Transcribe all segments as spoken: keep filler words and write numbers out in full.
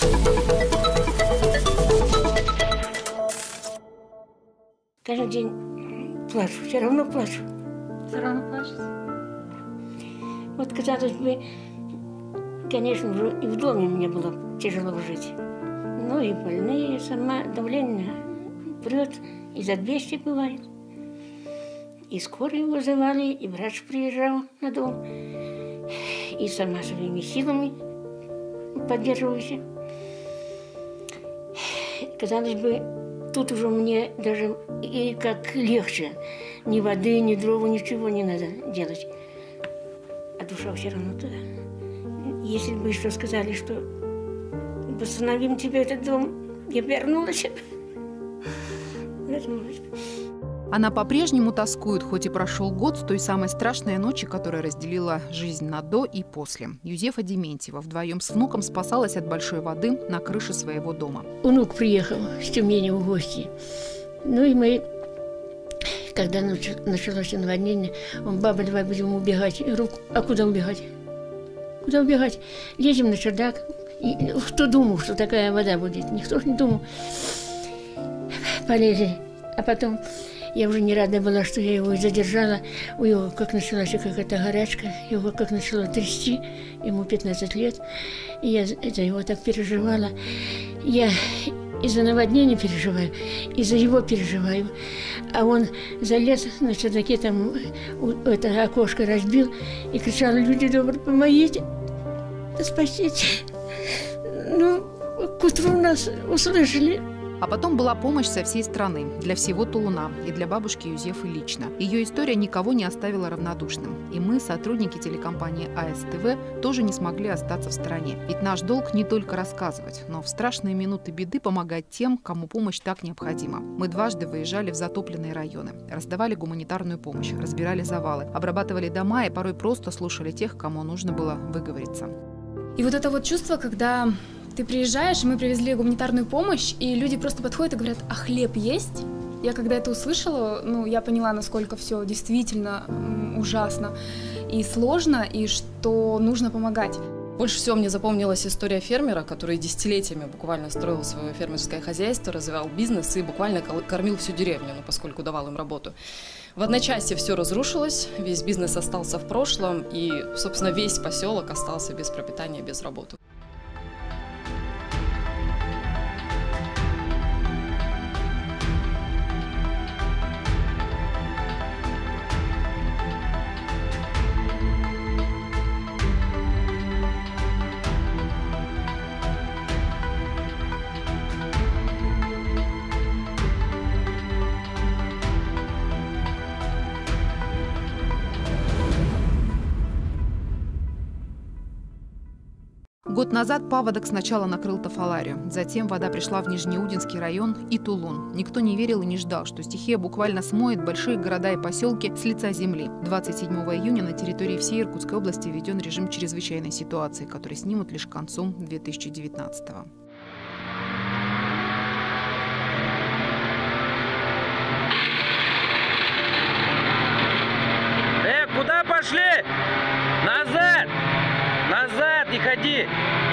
Каждый день плачу, все равно плачу. Все равно плачете? Вот, казалось бы, конечно, и в доме мне было тяжело жить. Ну и больные, сама давление прет, и за двести бывает. И скорую вызывали, и врач приезжал на дом. И сама своими силами поддерживаюсь. Казалось бы, тут уже мне даже и как легче. Ни воды, ни дрова, ничего не надо делать. А душа все равно туда. Если бы что сказали, что восстановим тебе этот дом, я вернулась. Вернулась. Она по-прежнему тоскует, хоть и прошел год с той самой страшной ночи, которая разделила жизнь на до и после. Юзефа Дементьева вдвоем с внуком спасалась от большой воды на крыше своего дома. Внук приехал с Тюмени в гости. Ну и мы, когда началось наводнение, он: баба, давай будем убегать. Руку. А куда убегать? Куда убегать? Лезем на чердак. И кто думал, что такая вода будет? Никто не думал. Полезли. А потом я уже не рада была, что я его задержала. У него как началась какая-то горячка, его как начало трясти, ему пятнадцать лет. И я за его так переживала. Я и за наводнение переживаю, и за его переживаю. А он залез на чердаке, там это окошко разбил и кричал: люди добрые, помогите, спасите. Ну, к утру нас услышали. А потом была помощь со всей страны, для всего Тулуна и для бабушки Юзефы лично. Ее история никого не оставила равнодушным. И мы, сотрудники телекомпании А Эс Тэ Вэ, тоже не смогли остаться в стороне. Ведь наш долг не только рассказывать, но в страшные минуты беды помогать тем, кому помощь так необходима. Мы дважды выезжали в затопленные районы, раздавали гуманитарную помощь, разбирали завалы, обрабатывали дома и порой просто слушали тех, кому нужно было выговориться. И вот это вот чувство, когда ты приезжаешь, мы привезли гуманитарную помощь, и люди просто подходят и говорят: а хлеб есть? Я когда это услышала, ну, я поняла, насколько все действительно м, ужасно и сложно, и что нужно помогать. Больше всего мне запомнилась история фермера, который десятилетиями буквально строил свое фермерское хозяйство, развивал бизнес и буквально кормил всю деревню, ну, поскольку давал им работу. В одночасье все разрушилось, весь бизнес остался в прошлом, и, собственно, весь поселок остался без пропитания, без работы. Год назад паводок сначала накрыл Тафаларию, затем вода пришла в Нижнеудинский район и Тулун. Никто не верил и не ждал, что стихия буквально смоет большие города и поселки с лица земли. двадцать седьмого июня на территории всей Иркутской области введен режим чрезвычайной ситуации, который снимут лишь к концу две тысячи девятнадцатого. Э, куда пошли? Назад! Назад, не ходи!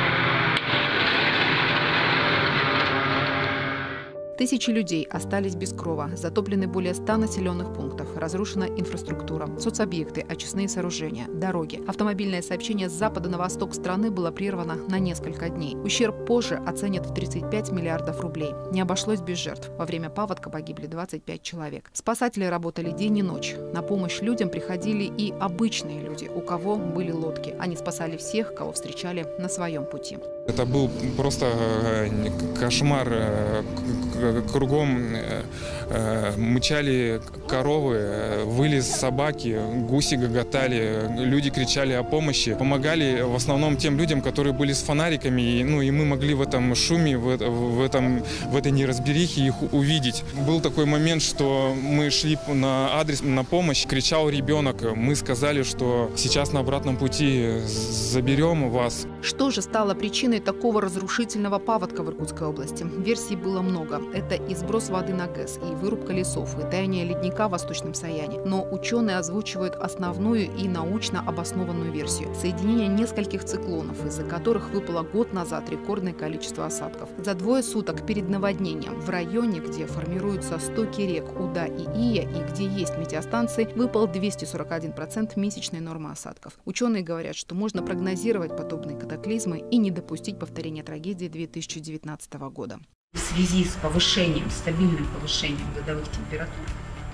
Тысячи людей остались без крова, затоплены более ста населенных пунктов, разрушена инфраструктура, соцобъекты, очистные сооружения, дороги. Автомобильное сообщение с запада на восток страны было прервано на несколько дней. Ущерб позже оценят в тридцать пять миллиардов рублей. Не обошлось без жертв. Во время паводка погибли двадцать пять человек. Спасатели работали день и ночь. На помощь людям приходили и обычные люди, у кого были лодки. Они спасали всех, кого встречали на своем пути. Это был просто кошмар. Кругом мычали коровы, выли собаки, гуси гоготали, люди кричали о помощи. Помогали в основном тем людям, которые были с фонариками, и, ну, и мы могли в этом шуме, в, в, этом, в этой неразберихе их увидеть. Был такой момент, что мы шли на адрес, на помощь, кричал ребенок. Мы сказали, что сейчас на обратном пути заберем вас. Что же стало причиной причиной такого разрушительного паводка в Иркутской области? Версий было много. Это и сброс воды на ГЭС, и вырубка лесов, и таяние ледника в Восточном Саяне. Но ученые озвучивают основную и научно обоснованную версию – соединение нескольких циклонов, из-за которых выпало год назад рекордное количество осадков. За двое суток перед наводнением в районе, где формируются стоки рек Уда и Ия, и где есть метеостанции, выпал двести сорок один процент месячной нормы осадков. Ученые говорят, что можно прогнозировать подобные катаклизмы и не допустить повторения трагедии две тысячи девятнадцатого года. В связи с повышением, стабильным повышением годовых температур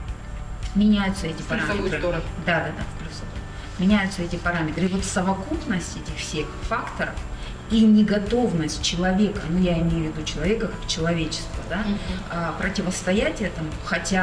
меняются эти параметры. Да, да, да, в плюсовую. Меняются эти параметры. И вот совокупность этих всех факторов и неготовность человека, ну я имею в виду человека как человечество, да, uh-huh. противостоять этому, хотя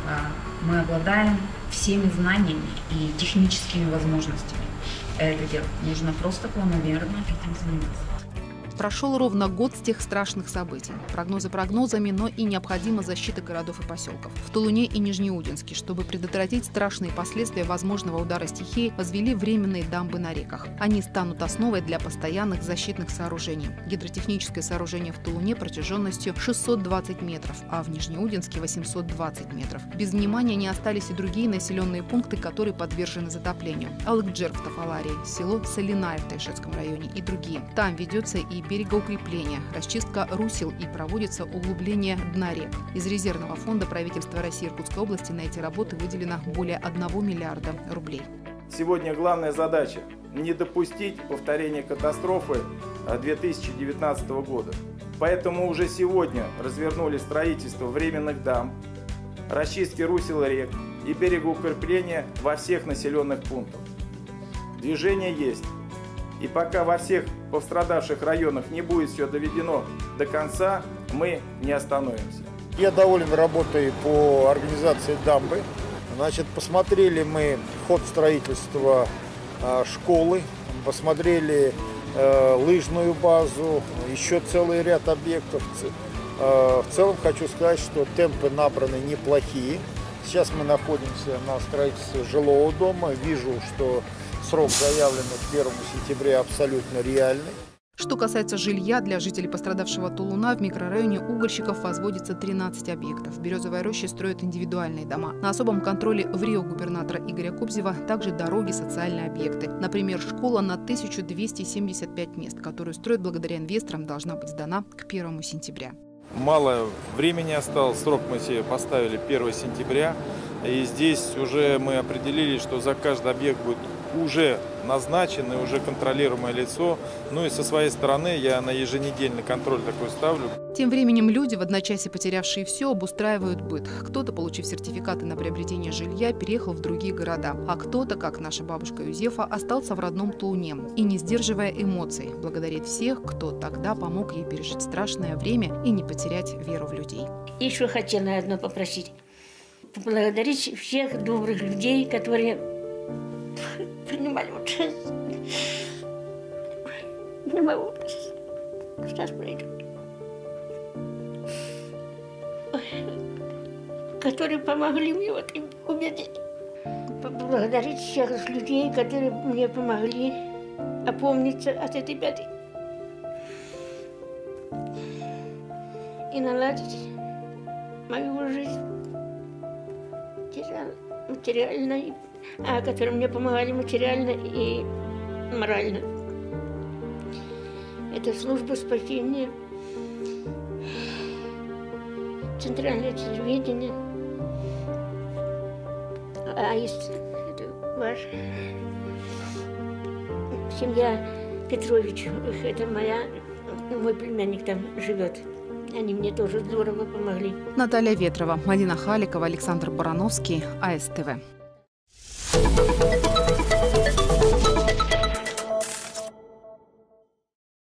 мы обладаем всеми знаниями и техническими возможностями это делать. Нужно просто планомерно этим заниматься. Прошел ровно год с тех страшных событий. Прогнозы прогнозами, но и необходима защита городов и поселков. В Тулуне и Нижнеудинске, чтобы предотвратить страшные последствия возможного удара стихии, возвели временные дамбы на реках. Они станут основой для постоянных защитных сооружений. Гидротехническое сооружение в Тулуне протяженностью шестьсот двадцать метров, а в Нижнеудинске восемьсот двадцать метров. Без внимания не остались и другие населенные пункты, которые подвержены затоплению. Алыкджер в Тафаларии, село Солиная в Тайшетском районе и другие. Там ведется и берегоукрепление, расчистка русел и проводится углубление дна рек. Из резервного фонда правительства России Иркутской области на эти работы выделено более одного миллиарда рублей. Сегодня главная задача – не допустить повторения катастрофы две тысячи девятнадцатого года. Поэтому уже сегодня развернули строительство временных дамб, расчистки русел рек и берегоукрепления во всех населенных пунктах. Движение есть. И пока во всех пострадавших районах не будет все доведено до конца, мы не остановимся. Я доволен работой по организации дамбы. Значит, посмотрели мы ход строительства э, школы, посмотрели э, лыжную базу, еще целый ряд объектов. Э, в целом хочу сказать, что темпы набраны неплохие. Сейчас мы находимся на строительстве жилого дома. Вижу, что срок, заявленный к первому сентября, абсолютно реальный. Что касается жилья, для жителей пострадавшего Тулуна в микрорайоне угольщиков возводится тринадцать объектов. В Березовой роще строят индивидуальные дома. На особом контроле в Рио губернатора Игоря Кобзева также дороги, социальные объекты. Например, школа на тысячу двести семьдесят пять мест, которую строят благодаря инвесторам, должна быть сдана к первому сентября. Мало времени осталось, срок мы себе поставили первого сентября. И здесь уже мы определили, что за каждый объект будет уже назначен и уже контролируемое лицо. Ну и со своей стороны я на еженедельный контроль такой ставлю. Тем временем люди, в одночасье потерявшие все, обустраивают быт. Кто-то, получив сертификаты на приобретение жилья, переехал в другие города. А кто-то, как наша бабушка Юзефа, остался в родном Тулуне и, не сдерживая эмоций, благодарит всех, кто тогда помог ей пережить страшное время и не потерять веру в людей. Еще хотела одно попросить. Поблагодарить всех добрых людей, которые принимали участие. Не могу. Сейчас пройду. Которые помогли мне в этой убеде. Поблагодарить всех людей, которые мне помогли опомниться от этой беды. И наладить мою жизнь. Материально, а которые мне помогали материально и морально. Это служба спасения, центральное телевидение, а есть это ваша семья Петрович, это моя, мой племянник там живет. Они мне тоже здорово помогли. Наталья Ветрова, Мадина Халикова, Александр Барановский, А Эс Тэ Вэ.